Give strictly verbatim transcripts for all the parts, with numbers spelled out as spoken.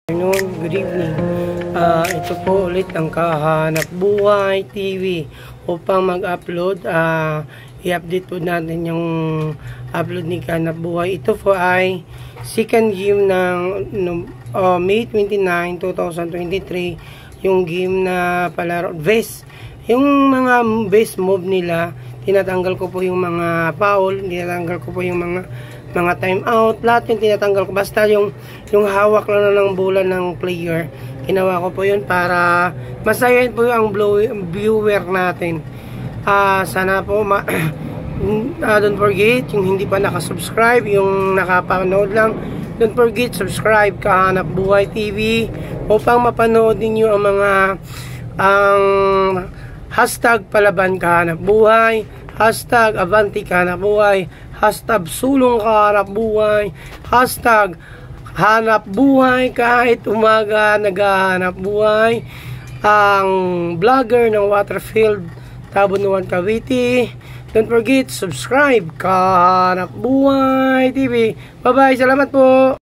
Afternoon, good evening. Uh, ito po ulit ang Kahanap Buhay T V upang mag-upload. Uh, i-update po natin yung upload ni Kahanap Buhay. Ito po ay second game ng no, uh, May twenty-nine, two thousand twenty-three. Yung game na palaro base. Yung mga base move nila, tinatanggal ko po yung mga foul, tinatanggal ko po yung mga mga time out, lahat yung tinatanggal ko. Basta yung yung hawak lang na ng bola ng player, ginawa ko po yun para masaya po ang viewer natin. Uh, sana po ma uh, don't forget, yung hindi pa nakasubscribe, yung nakapanood lang, don't forget subscribe Kahanap Buhay T V upang mapanood ninyo ang mga ang hashtag Palaban Kahanap Buhay, hashtag Avanti Kahanap Buhay, hashtag Sulong Kahanap Buhay, hashtag Hanap Buhay kahit umaga naghahanap buhay, ang vlogger ng Waterfield Tabunuan Cavite. Don't forget subscribe Kahanap Buhay T V. Bye bye, salamat po.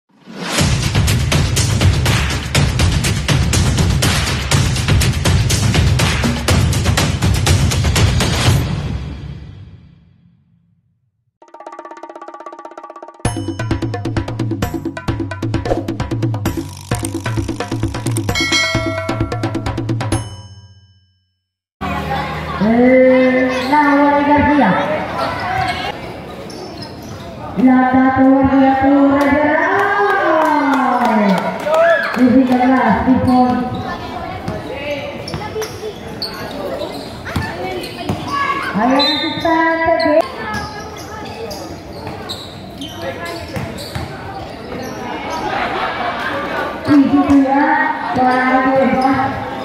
Nawal Garcia. La tatua dia tura gerai. Ini adalah Stephen. Ayo kita ke ini dia para bebas.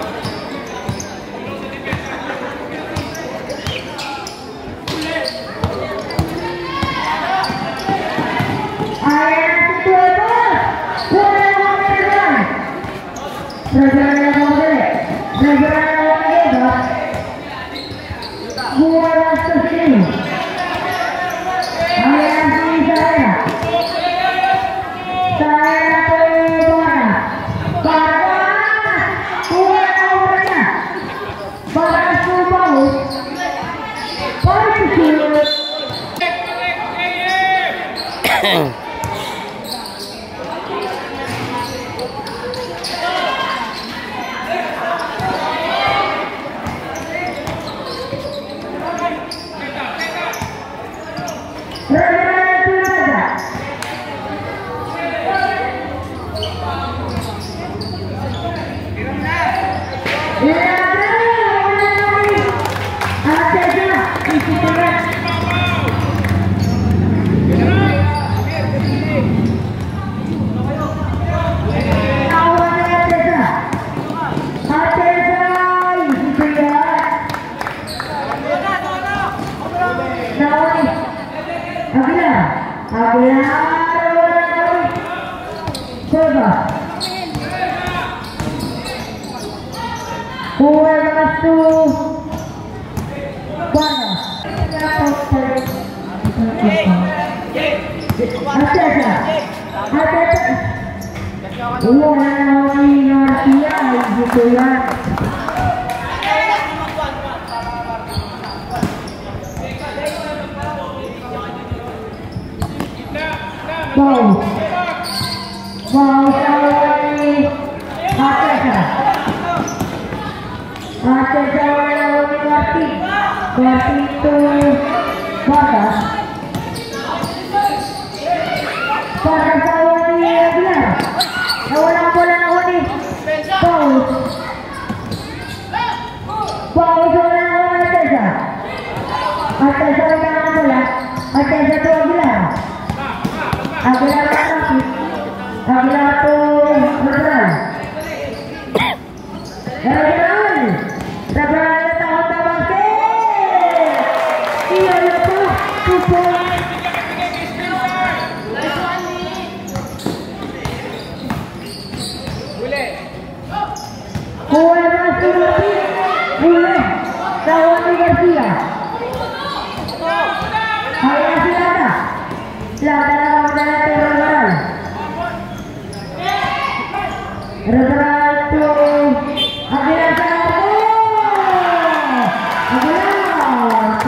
Wow, wow, sekali, Atesa, Atesa lawan Wati, Wati itu batas, para kawan dia biar, kawan bola lawan ini, Paul, Paul lawan Atesa, Atesa lawan bola, Atesa tu biar. Agila lagi, agila tu betul. Betul. Sebelah tahun tahun ke? Iya ya tu, tu. Boleh. Kue masih lagi, boleh. Tahun Garcia. Ayah siapa? Siapa?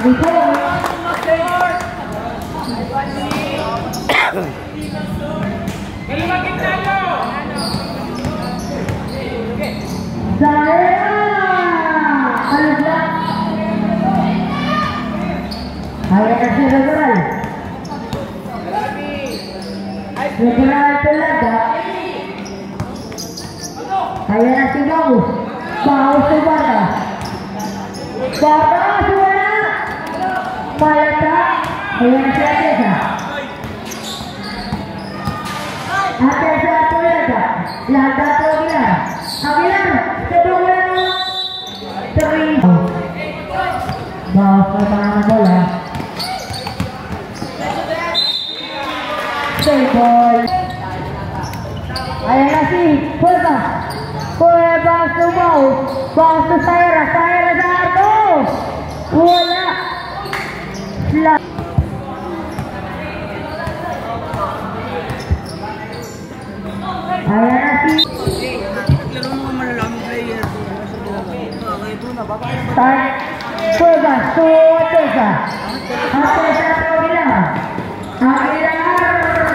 Saya Alisa Ayan na si Regal Regal talaga ayan na si Baus Baus si Bata Bata suara Malata ayan na si Atesa Atesa Atesa Lada po Aguilar Aguilar sebelum mulai teri Baus pertahanan bola save ball ayan na si Cueva Cueva to Baus Baus to Saira Saira sa arco wala flat ayan na si start Cueva to Atesa Atesa to Aguilar Aguilar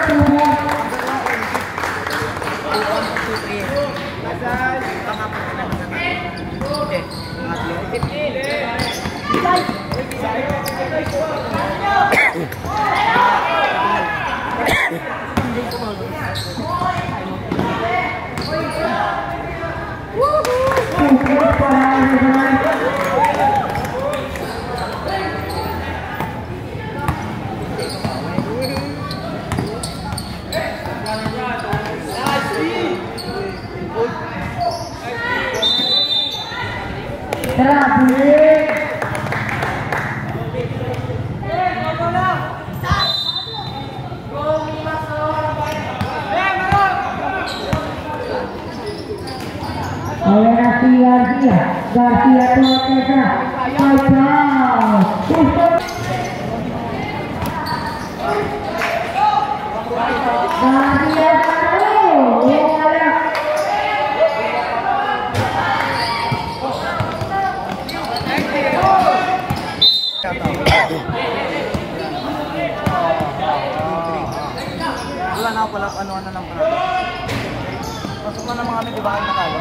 terakhir ayan na si Garcia Garcia to Atesa five down Garcia satu wala wala na pala ano na ng parang pasok na naman kami di ba ang nakalo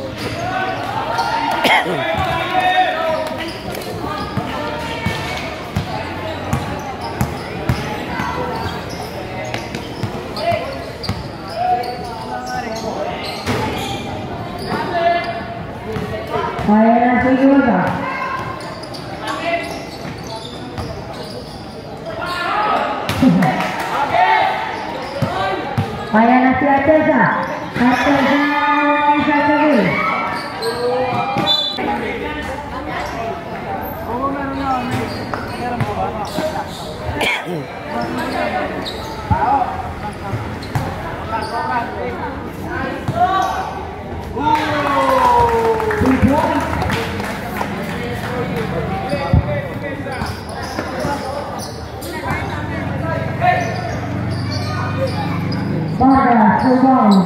ayan na si Yoda ayan na si Atesa Atesa isa lagi oo meron na meron po ba para Baus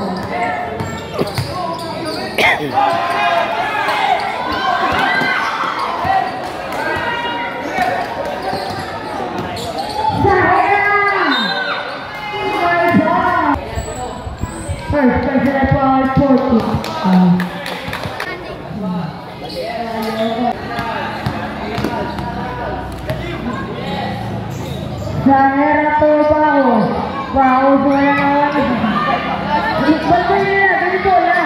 first person for forty Zahera to Baus Baus wala na ba't ba nila ganun bola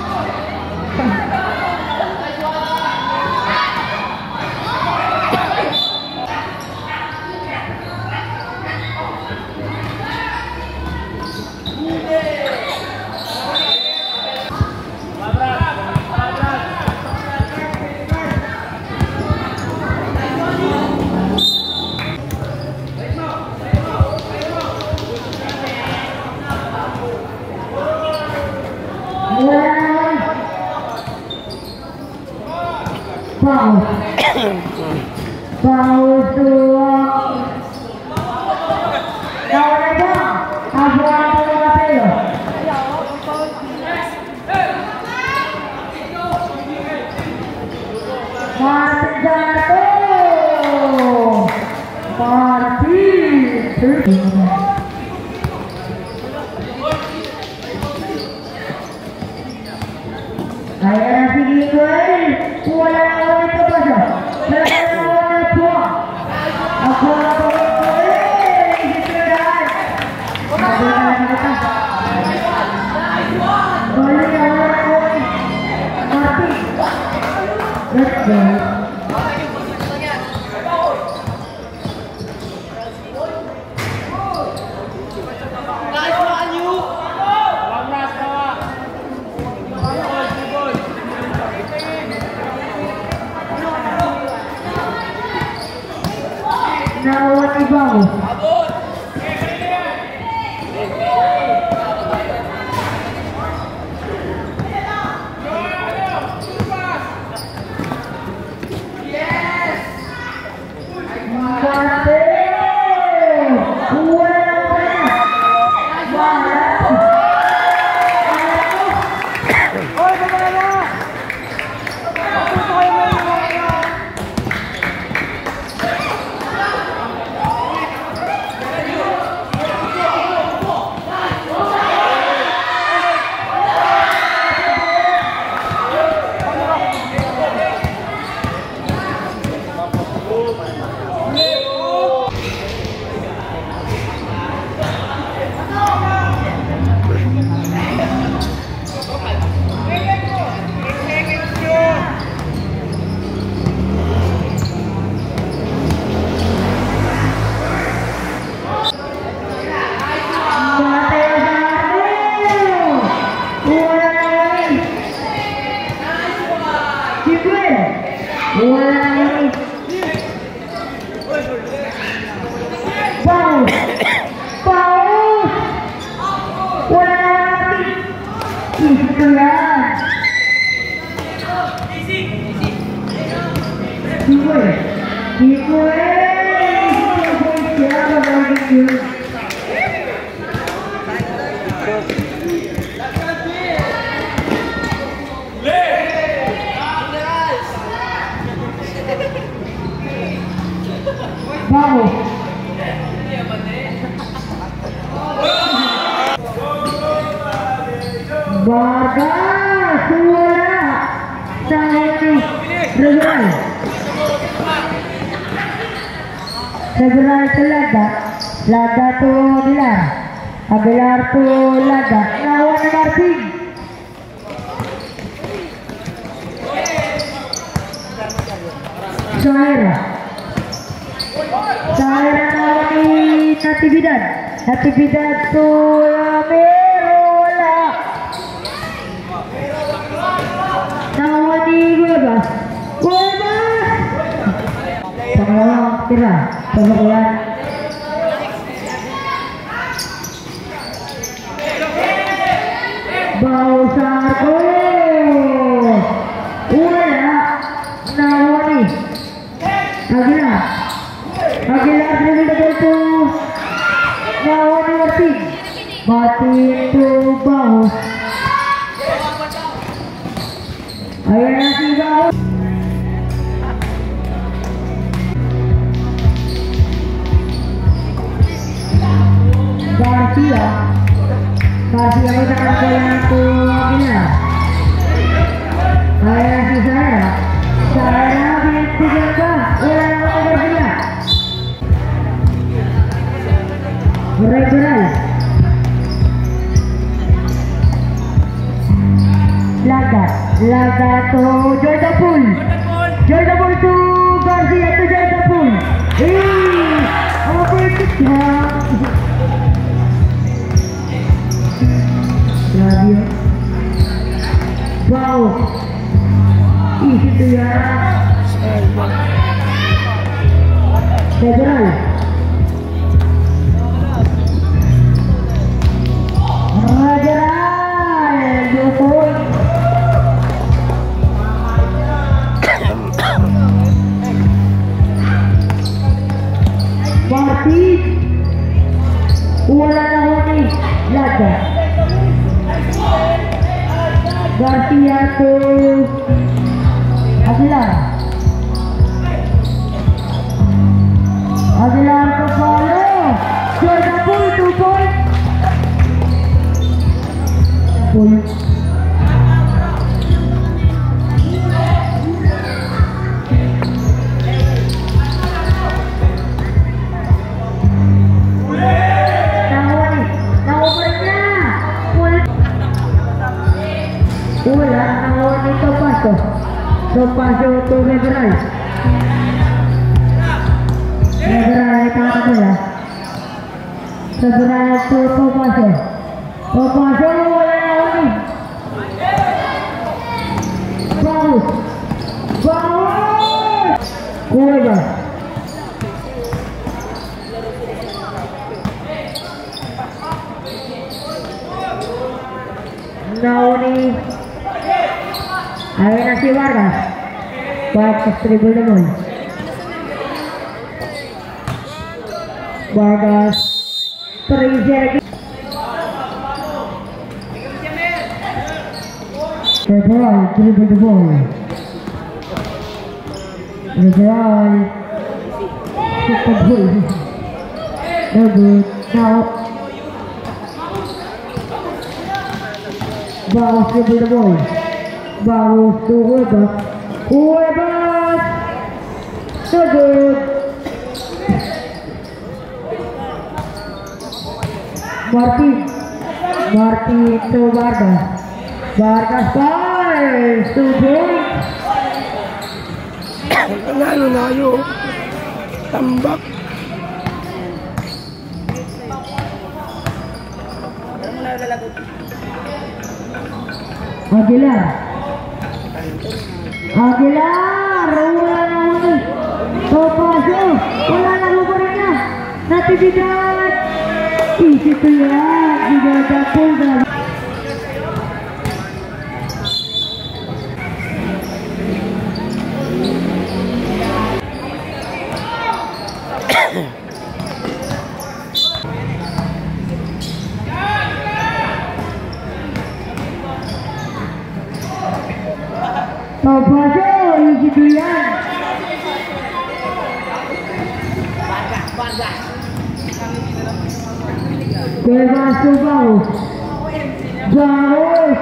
Baus Baus dua kawan aja Abuan dulu Mateo Mati jatuh Ayan si Gingwell. Wala na ako ito pa siya. Nalaman na po. Ako na po. Eh, isitrahan. Ako na lang kita. Bali na wala ko. Mati. Let's go. Nawat ibaw. Mate. Wala na wala. Wala. Hoy, baba na! Papunta kayo mo yung mga Vamos. Bagas suara Sahini Regular Regular to Laga Laga to Aguilar Aguilar to Laga Nawan Martin Saira Saira Nawani Natividad Natividad to Merola Nawani Guebas Guebas Pangalawa tira Pagkakuyan Bausarko Wala Nawani Aguilar Aguilar dribble to Nawani Martin Martin to Baus Ayan na si Baus Garcia Garcia mo nakakaya to Aguilar Ayan na si Sara Sara binitigan ka Wala na ako Garcia Regular Laga Laga to Jordan Pool Jordan Pool to Garcia to Jordan Pool Eh Ang perfect ha Grabe Wow Ih itu ya Federal Federal Dukul Martin Wala na honi Laga Garcia to Aguilar Aguilar to follow pasyo to Reveral. Reveral kata ko ya. Reveral to to pasyo. To pasyo wala na wala. Bagus. Bagus. Kuya ba? Nauni ayun na si Vargas Vargas dribble naman Vargas Tracer the ball dribble the ball the ball shoot the ball no good now Bagus dribble the ball. Bagus to Webas. Webas. So good. Martin. Martin to Vargas. Vargas fires to point. Panalo na kayo. Tambak. Aguilar Aguilar wala na huli Topasyo wala na huli na natividad isi to yan dinadapol na Topasyo isi to yan Bebas to Baus Baus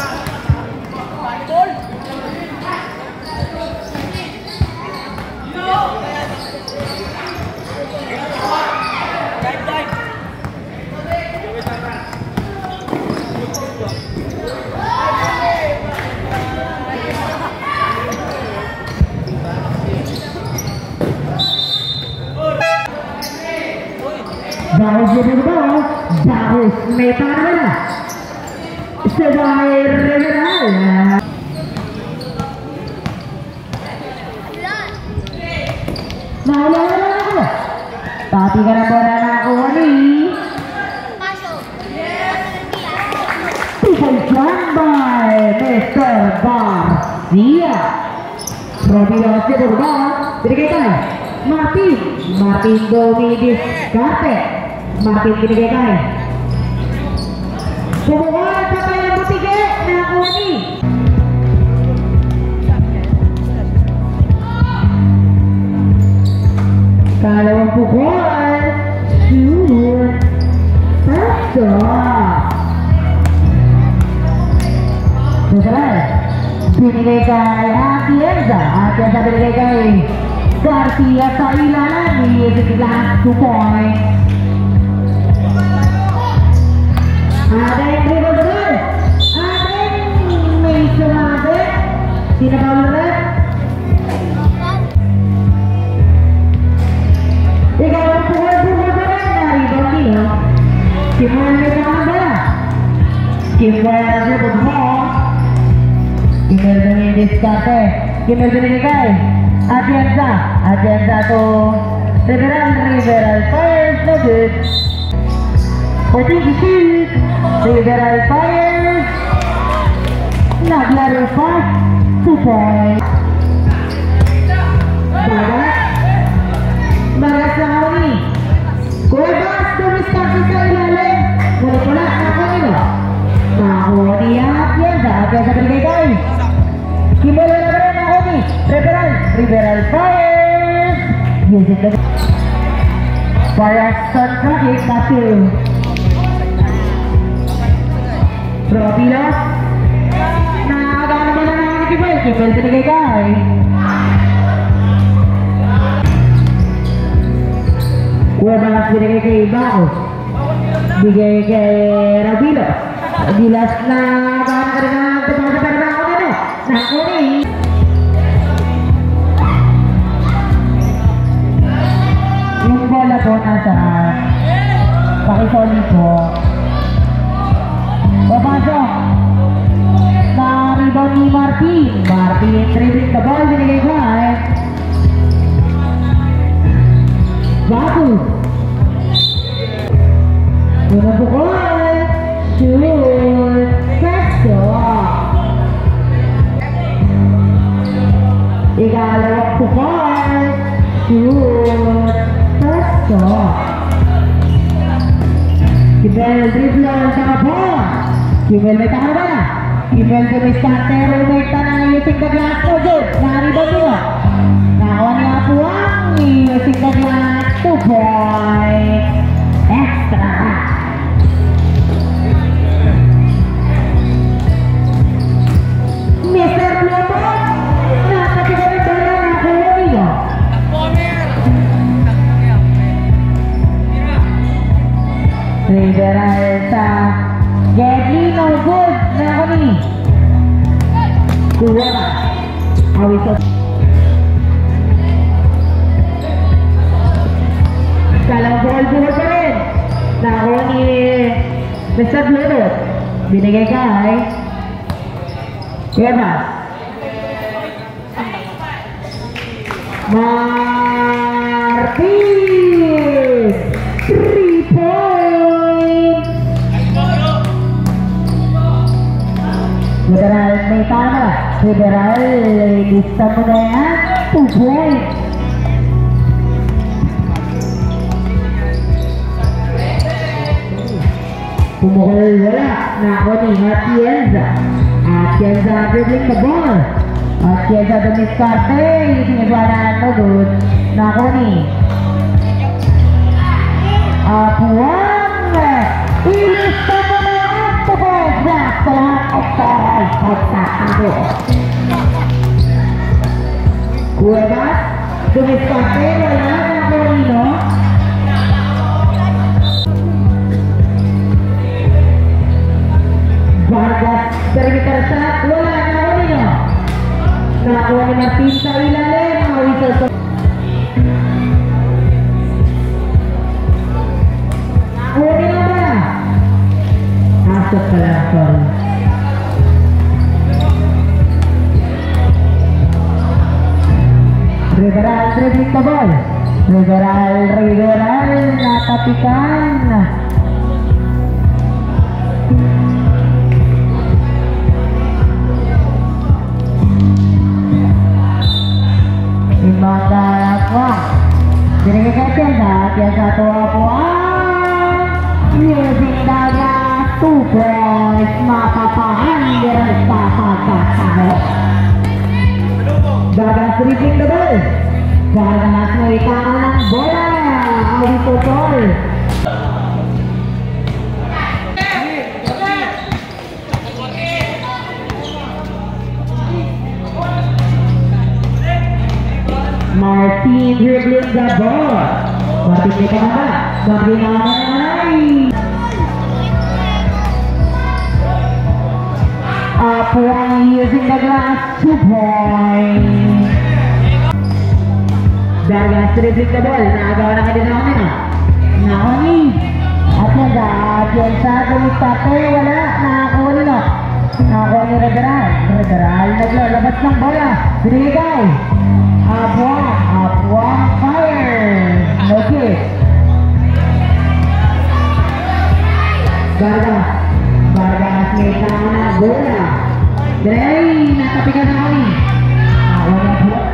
Baus jadi Baus Baus meta mana sebagai Reveral mau lawan aku tapi karena bola aku ini dipegang by Mister Garcia Providasi berubah jadi kita Martin Martin Domidis Garte Martin binigay kay Subukan sa kanyang butige na Oni kalawang pukul shoot first off Susulan binigay kay Atienza Atienza binigay kay Garcia sa ilalan ni last two points ada yang dribble betul, ada yang may sumabi, sinabawal ikaw ang pukul-pukul ba rin na rebound nila Kimuel may tamang bala Kimuel na dribble mo Kimuel na may diskarte Kimuel binigay Atienza Atienza to Reveral Reveral fires no good Forty shoot Reveral fires naglaro pass two point Bagas Bagas lang ako ni Kurbas tumiskasi sa ilalim wala-wala ako nyo ako ni Atienza Atienza binigay kay Kimula na rin ako ni Reveral Reveral fires using the Parason Project kasi Propilos nakakana ba na naman ni Kimel Kimel binigay kay Kurbas binigay kay Baos bigay kay Rabilos Rabilos na nakakana ka rin ang tapos sa parang ako nito nakuni Yung bola po nasaan? Pakisoli po. Papasok. Na-rebound ni Martin. Martin dribbling the ball. Binigay ko eh. Bagus. Una bukol. Shoot. Presto. Ikalawang bukol. Shoot. Presto. Kibel dribble ang takapon. Kibel may takapon ba na? Kibel kumistante. Rumay tanang using the glass. No good. Naribon nyo. Nakawa niya po ang using the glass. Two point. Extra. Mister Blumon. Nakatigarin ba na nakuha niyo? Federal sa Gedli, no good. Nako ni. Kuha na. Awiso. Kalang buhol-buhol pa rin. Nako ni Mister Blumon. Binigay ka ay Eva. Martin. Three points. Federal may tama. Federal, lista mo na yan. Two points. Pumukul wala. Nako ni Atienza. Atienza dribbling the ball. Atienza dumiskarte. Sinagawa na no good. Nako ni Apuan. Ilista mo na ang tupos na sa lahat of taray pagkakabo. Cuevas. Dumiskarte. Wala. Nako ni no. Vargas perimeter shot, wala na ulit nyo. Nakakuha ni Martin sa ilalim, mga whistle to. Nakakuha nila ba? Asok pala, sorry. Riveral dribbling the ball. Riveral, Riveral, natapikan. Imanda apa? Jadi kata nak yang satu apa? Using daya two points maka pahan dia tak-tak-tak. Bagas dribbling the ball. Bagas mengikat bola. Auto goal. Martin dribbling the ball. Martin may kamata. Martin nanay. Apuan using the glass. Two points. Vargas dribbling the ball. Nakagawa na kanina ako nila. Nakoni. At nanda. Piensa kumistate. Wala. Nakakuha nila. Nakakuha ni Rederal. Rederal naglalabas ng bola. Binigay. Apuan, Apuan fire. Okay. Vargas, Vargas may tama na bola. Dray, natapikan na kami. Awan na po.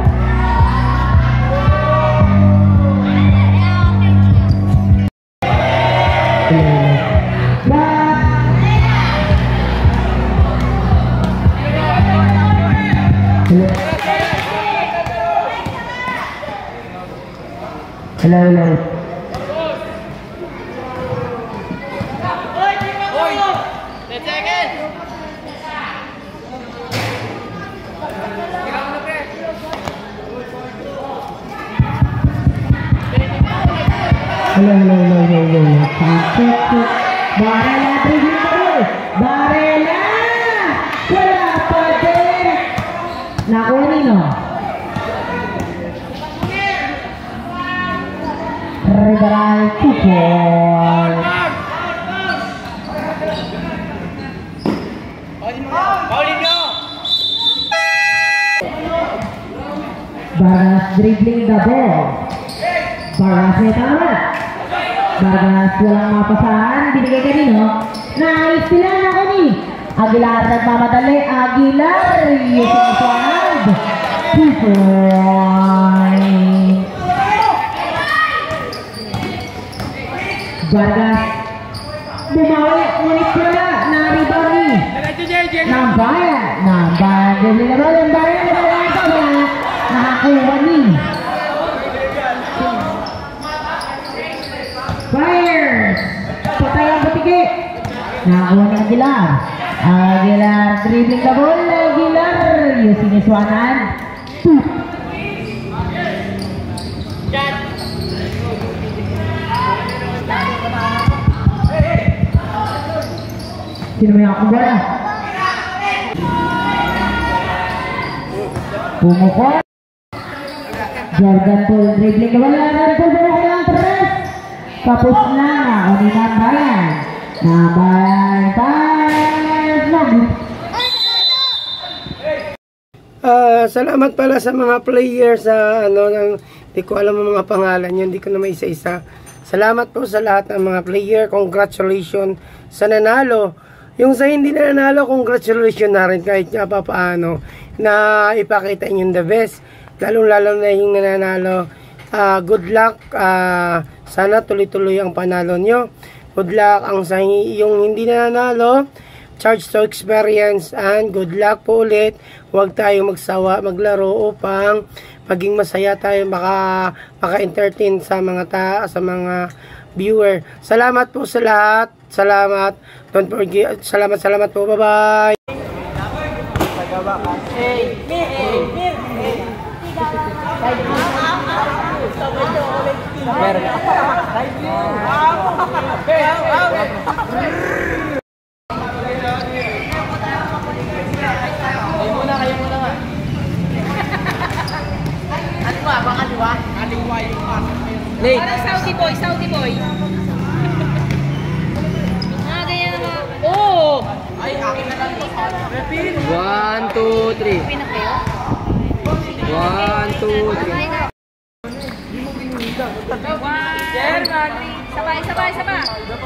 Hello, hello. Hello, hello, hello, hello, hello. Barela, dribbling the ball. Barela! Wala pa din. Nakuha nino. Riberal two points. Vargas dribbling the ball. Vargas may tama. Vargas walang mapasahan. Binigay kanino? Nice sila na ko ni Aguilar nagmamadali. Aguilar using Suanad. Two points. Vargas bumawi. Ngunit wala. Na-rebound ni Nambayan. Nambayan. Dribbling the ball. Nambayan. Nakakuha ni Fires. Patay ang batigi. Nakakuha ni Aguilar. Aguilar dribbling the ball. Aguilar using his one hand. Two. Sino may ako bola? Pumukot. Jordan Paul dribbling the ball. Jordan Paul bumukot ng tres. Tapos na. O ni Nambayan. Nambayan. Five. Lagi. Ah, salamat pala sa mga players sa ano ng hindi ko alam ang mga pangalan yun, hindi ko na may isa-isa. Salamat po sa lahat ng mga player. Congratulations sa nanalo. Yung sa hindi na nanalo, congratulations na rin kahit nga pa paano na ipakita nyo the best. Lalong-lalo na yung nananalo. Uh, good luck. Uh, sana tuloy-tuloy ang panalo nyo. Good luck ang sa yung hindi nananalo. Charge to experience and good luck po ulit. Huwag tayong magsawa, maglaro upang maging masaya tayo, maka, maka-entertain sa mga ta, sa mga viewer. Salamat po sa lahat. Salamat. Don't forget. Salamat, salamat po. Bye-bye. Hey, Mir, hey, Mir, hey. Late. Parang Saudi boy, Saudi boy. Ah, ganyan naman. Oh! Ay, akin na lang. One, two, three. Pinak kayo? One, two, three. One, sabay, sabay, sabay.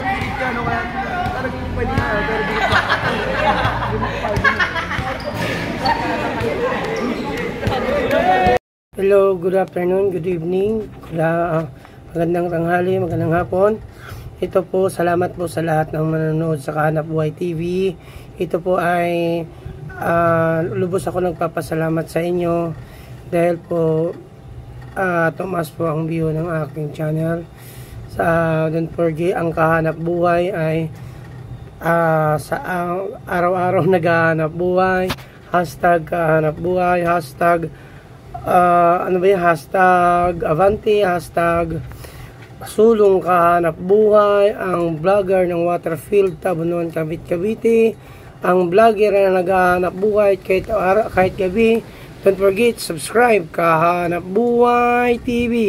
Hello, good afternoon, good evening, uh, magandang tanghali, magandang hapon. Ito po, salamat po sa lahat ng manonood sa Kahanap Buhay T V. Ito po ay uh, lubos ako nagpapasalamat sa inyo dahil po uh, tumaas po ang view ng aking channel. Sa uh, don't forget, ang Kahanap Buhay ay uh, sa uh, araw-araw naghahanap buhay. Hashtag Kahanap Buhay, hashtag Uh, ano ba yung hashtag Avanti, hashtag Sulong Kahanap Buhay, ang vlogger ng Waterfield, Tabunuan, Cavite, Cavite, ang vlogger na naghahanap buhay kahit, kahit gabi. Don't forget, subscribe Kahanap Buhay T V.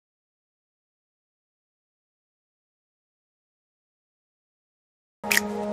Thank you.